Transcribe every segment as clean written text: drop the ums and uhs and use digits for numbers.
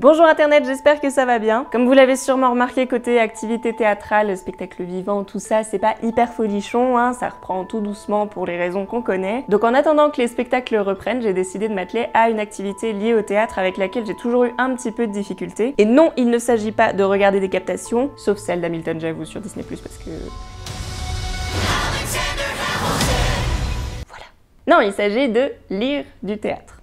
Bonjour internet, j'espère que ça va bien. Comme vous l'avez sûrement remarqué, côté activité théâtrale, spectacle vivant, tout ça, c'est pas hyper folichon, hein, ça reprend tout doucement pour les raisons qu'on connaît. Donc en attendant que les spectacles reprennent, j'ai décidé de m'atteler à une activité liée au théâtre avec laquelle j'ai toujours eu un petit peu de difficulté. Et non, il ne s'agit pas de regarder des captations, sauf celle d'Hamilton, j'avoue, sur Disney+, parce que... Voilà. Non, il s'agit de lire du théâtre.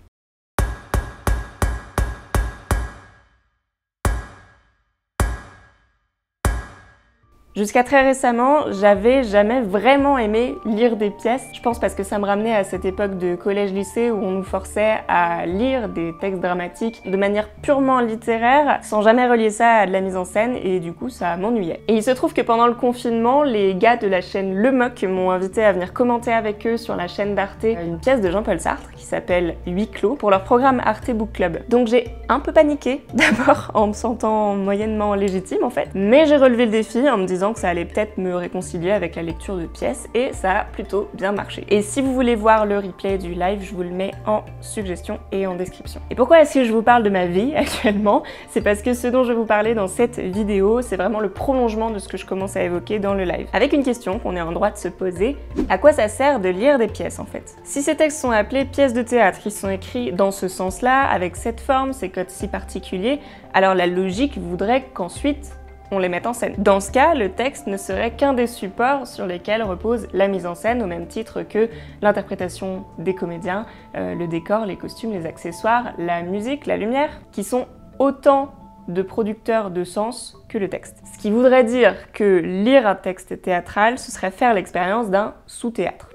Jusqu'à très récemment, j'avais jamais vraiment aimé lire des pièces. Je pense parce que ça me ramenait à cette époque de collège-lycée où on nous forçait à lire des textes dramatiques de manière purement littéraire, sans jamais relier ça à de la mise en scène, et du coup ça m'ennuyait. Et il se trouve que pendant le confinement, les gars de la chaîne Le Mock m'ont invité à venir commenter avec eux sur la chaîne d'Arte une pièce de Jean-Paul Sartre qui s'appelle Huis clos pour leur programme Arte Book Club. Donc j'ai un peu paniqué, d'abord en me sentant moyennement légitime en fait, mais j'ai relevé le défi en me disant que ça allait peut-être me réconcilier avec la lecture de pièces et ça a plutôt bien marché. Et si vous voulez voir le replay du live, je vous le mets en suggestion et en description. Et pourquoi est-ce que je vous parle de ma vie actuellement? C'est parce que ce dont je vais vous parler dans cette vidéo, c'est vraiment le prolongement de ce que je commence à évoquer dans le live. Avec une question qu'on est en droit de se poser, à quoi ça sert de lire des pièces en fait? Si ces textes sont appelés pièces de théâtre, qui sont écrits dans ce sens-là, avec cette forme, ces codes si particuliers, alors la logique voudrait qu'ensuite on les met en scène. Dans ce cas, le texte ne serait qu'un des supports sur lesquels repose la mise en scène, au même titre que l'interprétation des comédiens, le décor, les costumes, les accessoires, la musique, la lumière, qui sont autant de producteurs de sens que le texte. Ce qui voudrait dire que lire un texte théâtral, ce serait faire l'expérience d'un sous-théâtre.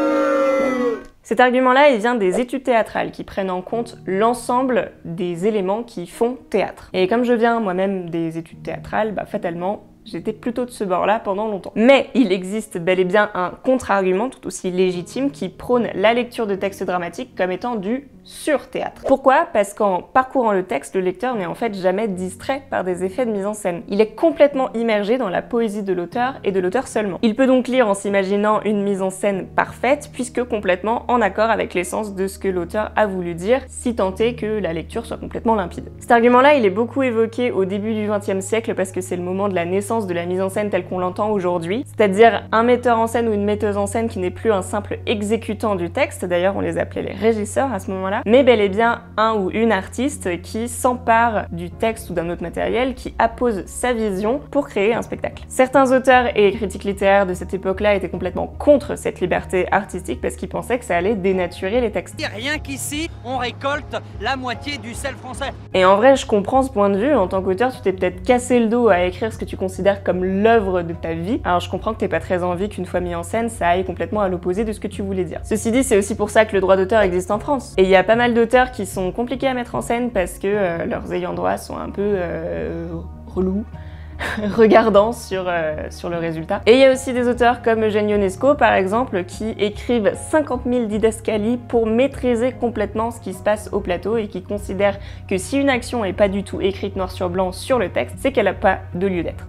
Cet argument-là, il vient des études théâtrales qui prennent en compte l'ensemble des éléments qui font théâtre. Et comme je viens moi-même des études théâtrales, fatalement, j'étais plutôt de ce bord-là pendant longtemps. Mais il existe bel et bien un contre-argument tout aussi légitime qui prône la lecture de textes dramatiques comme étant du sur-théâtre. Pourquoi? Parce qu'en parcourant le texte, le lecteur n'est en fait jamais distrait par des effets de mise en scène. Il est complètement immergé dans la poésie de l'auteur et de l'auteur seulement. Il peut donc lire en s'imaginant une mise en scène parfaite, puisque complètement en accord avec l'essence de ce que l'auteur a voulu dire, si tant est que la lecture soit complètement limpide. Cet argument-là, il est beaucoup évoqué au début du XXe siècle parce que c'est le moment de la naissance de la mise en scène telle qu'on l'entend aujourd'hui, c'est-à-dire un metteur en scène ou une metteuse en scène qui n'est plus un simple exécutant du texte, d'ailleurs on les appelait les régisseurs à ce moment-là, mais bel et bien un ou une artiste qui s'empare du texte ou d'un autre matériel, qui appose sa vision pour créer un spectacle. Certains auteurs et critiques littéraires de cette époque-là étaient complètement contre cette liberté artistique parce qu'ils pensaient que ça allait dénaturer les textes. Rien qu'ici, on récolte la moitié du sel français. Et en vrai, je comprends ce point de vue. En tant qu'auteur, tu t'es peut-être cassé le dos à écrire ce que tu considères comme l'œuvre de ta vie. Alors je comprends que t'aies pas très envie qu'une fois mis en scène, ça aille complètement à l'opposé de ce que tu voulais dire. Ceci dit, c'est aussi pour ça que le droit d'auteur existe en France. Et il y a pas mal d'auteurs qui sont compliqués à mettre en scène parce que leurs ayants droit sont un peu relous. Regardant sur le résultat. Et il y a aussi des auteurs comme Eugène Ionesco par exemple qui écrivent 50 000 didascalies pour maîtriser complètement ce qui se passe au plateau et qui considèrent que si une action est pas du tout écrite noir sur blanc sur le texte, c'est qu'elle n'a pas de lieu d'être.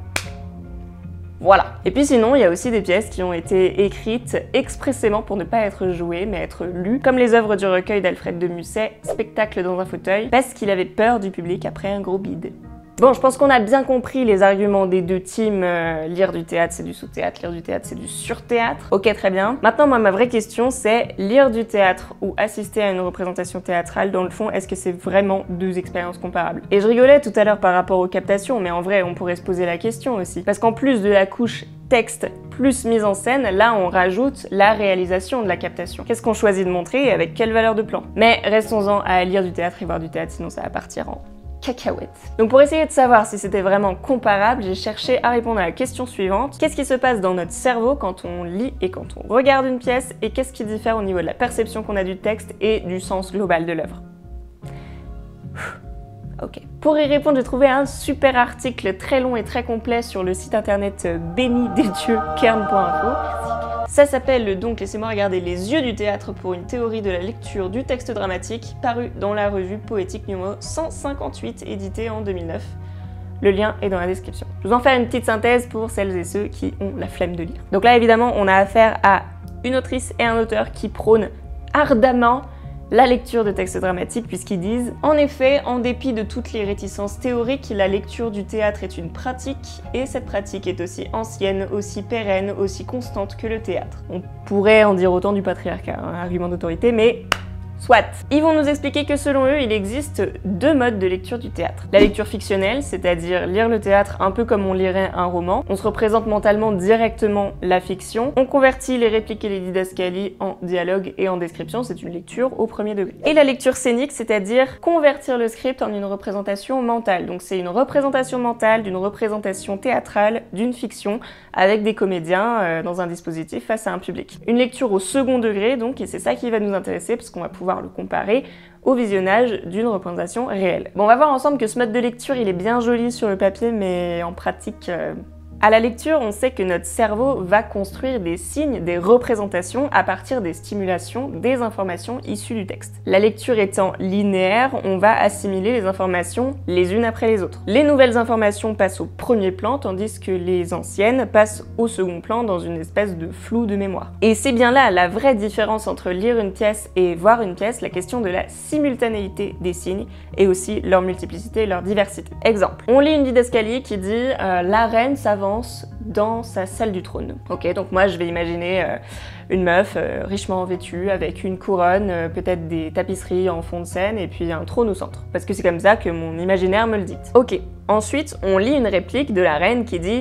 Voilà. Et puis sinon, il y a aussi des pièces qui ont été écrites expressément pour ne pas être jouées, mais être lues, comme les œuvres du recueil d'Alfred de Musset, Spectacle dans un fauteuil, parce qu'il avait peur du public après un gros bide. Bon, je pense qu'on a bien compris les arguments des deux teams. Lire du théâtre, c'est du sous-théâtre, lire du théâtre, c'est du sur-théâtre. Ok, très bien. Maintenant, moi, ma vraie question, c'est lire du théâtre ou assister à une représentation théâtrale, dans le fond, est-ce que c'est vraiment deux expériences comparables? Et je rigolais tout à l'heure par rapport aux captations, mais en vrai, on pourrait se poser la question aussi. Parce qu'en plus de la couche texte plus mise en scène, là on rajoute la réalisation de la captation. Qu'est-ce qu'on choisit de montrer et avec quelle valeur de plan? Mais restons-en à lire du théâtre et voir du théâtre, sinon ça va partir en cacahuètes. Donc pour essayer de savoir si c'était vraiment comparable, j'ai cherché à répondre à la question suivante. Qu'est-ce qui se passe dans notre cerveau quand on lit et quand on regarde une pièce et qu'est-ce qui diffère au niveau de la perception qu'on a du texte et du sens global de l'œuvre? Ok. Pour y répondre, j'ai trouvé un super article très long et très complet sur le site internet bénidesdieux.kern.info. Ça s'appelle donc Laissez-moi regarder les yeux du théâtre pour une théorie de la lecture du texte dramatique, paru dans la revue Poétique numéro 158, édité en 2009. Le lien est dans la description. Je vous en fais une petite synthèse pour celles et ceux qui ont la flemme de lire. Donc là, évidemment, on a affaire à une autrice et un auteur qui prônent ardemment la lecture de textes dramatiques puisqu'ils disent « En effet, en dépit de toutes les réticences théoriques, la lecture du théâtre est une pratique et cette pratique est aussi ancienne, aussi pérenne, aussi constante que le théâtre. » On pourrait en dire autant du patriarcat, un argument d'autorité, mais soit. Ils vont nous expliquer que selon eux, il existe deux modes de lecture du théâtre. La lecture fictionnelle, c'est-à-dire lire le théâtre un peu comme on lirait un roman. On se représente mentalement directement la fiction. On convertit les répliques et les didascalies en dialogue et en description. C'est une lecture au premier degré. Et la lecture scénique, c'est-à-dire convertir le script en une représentation mentale. Donc c'est une représentation mentale d'une représentation théâtrale d'une fiction avec des comédiens dans un dispositif face à un public. Une lecture au second degré, donc, et c'est ça qui va nous intéresser parce qu'on va pouvoir le comparer au visionnage d'une représentation réelle. Bon, on va voir ensemble que ce mode de lecture, il est bien joli sur le papier, mais en pratique... À la lecture, on sait que notre cerveau va construire des signes, des représentations à partir des stimulations, des informations issues du texte. La lecture étant linéaire, on va assimiler les informations les unes après les autres. Les nouvelles informations passent au premier plan, tandis que les anciennes passent au second plan dans une espèce de flou de mémoire. Et c'est bien là la vraie différence entre lire une pièce et voir une pièce, la question de la simultanéité des signes et aussi leur multiplicité et leur diversité. Exemple, on lit une didascalie qui dit la reine s'avance dans sa salle du trône. Ok, donc moi je vais imaginer une meuf richement vêtue avec une couronne, peut-être des tapisseries en fond de scène et puis un trône au centre. Parce que c'est comme ça que mon imaginaire me le dit. Ok, ensuite on lit une réplique de la reine qui dit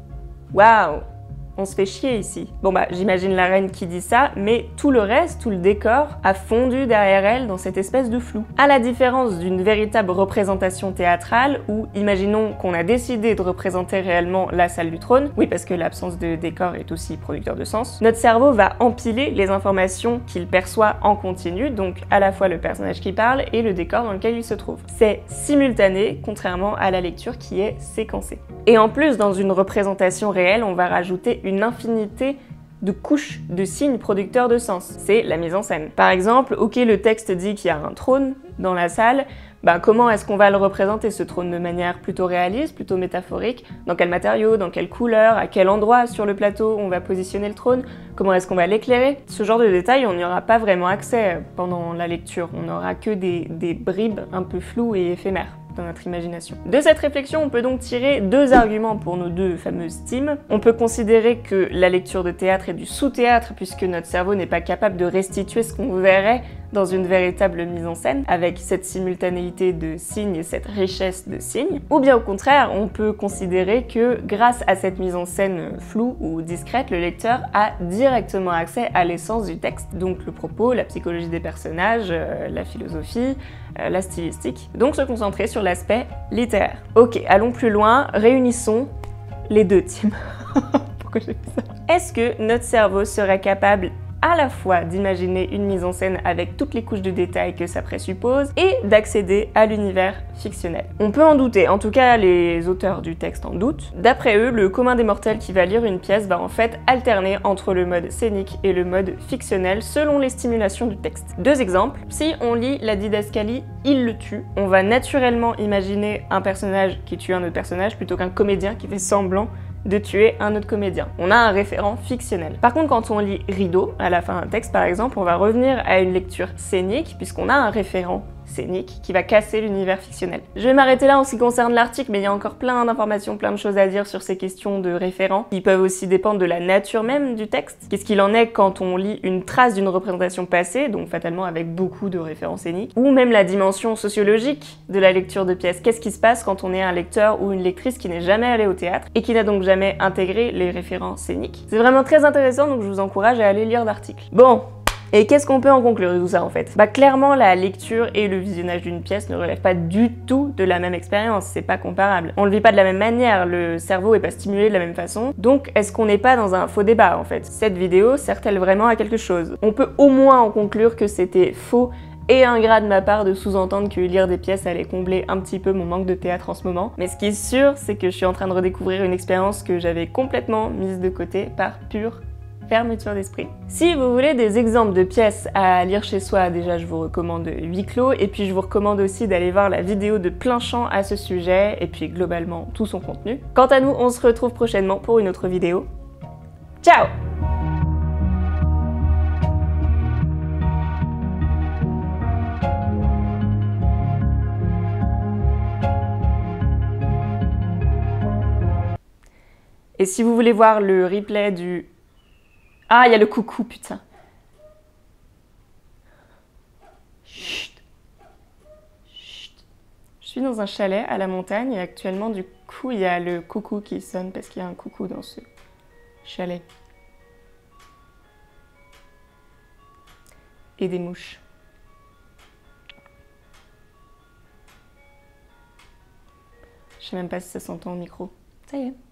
« Waouh !» On se fait chier ici. Bon bah j'imagine la reine qui dit ça, mais tout le reste, tout le décor, a fondu derrière elle dans cette espèce de flou. À la différence d'une véritable représentation théâtrale, où imaginons qu'on a décidé de représenter réellement la salle du trône, oui parce que l'absence de décor est aussi producteur de sens, notre cerveau va empiler les informations qu'il perçoit en continu, donc à la fois le personnage qui parle et le décor dans lequel il se trouve. C'est simultané, contrairement à la lecture qui est séquencée. Et en plus, dans une représentation réelle, on va rajouter une infinité de couches de signes producteurs de sens. C'est la mise en scène. Par exemple, ok, le texte dit qu'il y a un trône dans la salle, comment est-ce qu'on va le représenter ce trône de manière plutôt réaliste, plutôt métaphorique? Dans quel matériau, dans quelle couleur, à quel endroit sur le plateau on va positionner le trône? Comment est-ce qu'on va l'éclairer? Ce genre de détails, on n'y aura pas vraiment accès pendant la lecture. On n'aura que des bribes un peu floues et éphémères dans notre imagination. De cette réflexion, on peut donc tirer deux arguments pour nos deux fameuses teams. On peut considérer que la lecture de théâtre est du sous-théâtre puisque notre cerveau n'est pas capable de restituer ce qu'on verrait dans une véritable mise en scène, avec cette simultanéité de signes et cette richesse de signes. Ou bien au contraire, on peut considérer que grâce à cette mise en scène floue ou discrète, le lecteur a directement accès à l'essence du texte, donc le propos, la psychologie des personnages, la philosophie, la stylistique. Donc se concentrer sur l'aspect littéraire. Ok, allons plus loin, réunissons les deux teams. Pourquoi j'ai fait ça? Est-ce que notre cerveau serait capable à la fois d'imaginer une mise en scène avec toutes les couches de détails que ça présuppose et d'accéder à l'univers fictionnel? On peut en douter, en tout cas les auteurs du texte en doutent. D'après eux, le commun des mortels qui va lire une pièce va en fait alterner entre le mode scénique et le mode fictionnel selon les stimulations du texte. Deux exemples, si on lit la didascalie « Il le tue », on va naturellement imaginer un personnage qui tue un autre personnage plutôt qu'un comédien qui fait semblant de tuer un autre comédien. On a un référent fictionnel. Par contre, quand on lit Rideau, à la fin d'un texte par exemple, on va revenir à une lecture scénique puisqu'on a un référent scénique qui va casser l'univers fictionnel. Je vais m'arrêter là en ce qui concerne l'article, mais il y a encore plein d'informations, plein de choses à dire sur ces questions de référents, qui peuvent aussi dépendre de la nature même du texte. Qu'est-ce qu'il en est quand on lit une trace d'une représentation passée, donc fatalement avec beaucoup de référents scéniques, ou même la dimension sociologique de la lecture de pièces. Qu'est-ce qui se passe quand on est un lecteur ou une lectrice qui n'est jamais allé au théâtre et qui n'a donc jamais intégré les référents scéniques? C'est vraiment très intéressant, donc je vous encourage à aller lire l'article. Bon, et qu'est-ce qu'on peut en conclure de tout ça en fait? Clairement, la lecture et le visionnage d'une pièce ne relèvent pas du tout de la même expérience, c'est pas comparable. On le vit pas de la même manière, le cerveau est pas stimulé de la même façon, donc est-ce qu'on n'est pas dans un faux débat en fait? Cette vidéo sert-elle vraiment à quelque chose? On peut au moins en conclure que c'était faux et ingrat de ma part de sous-entendre que lire des pièces allait combler un petit peu mon manque de théâtre en ce moment. Mais ce qui est sûr, c'est que je suis en train de redécouvrir une expérience que j'avais complètement mise de côté par pure fermeture d'esprit. Si vous voulez des exemples de pièces à lire chez soi, déjà je vous recommande Huis clos, et puis je vous recommande aussi d'aller voir la vidéo de Plein Champ à ce sujet, et puis globalement tout son contenu. Quant à nous, on se retrouve prochainement pour une autre vidéo. Ciao! Et si vous voulez voir le replay du... Ah, il y a le coucou, putain. Chut. Chut. Je suis dans un chalet à la montagne et actuellement, du coup, il y a le coucou qui sonne parce qu'il y a un coucou dans ce chalet. Et des mouches. Je sais même pas si ça s'entend au micro. Ça y est.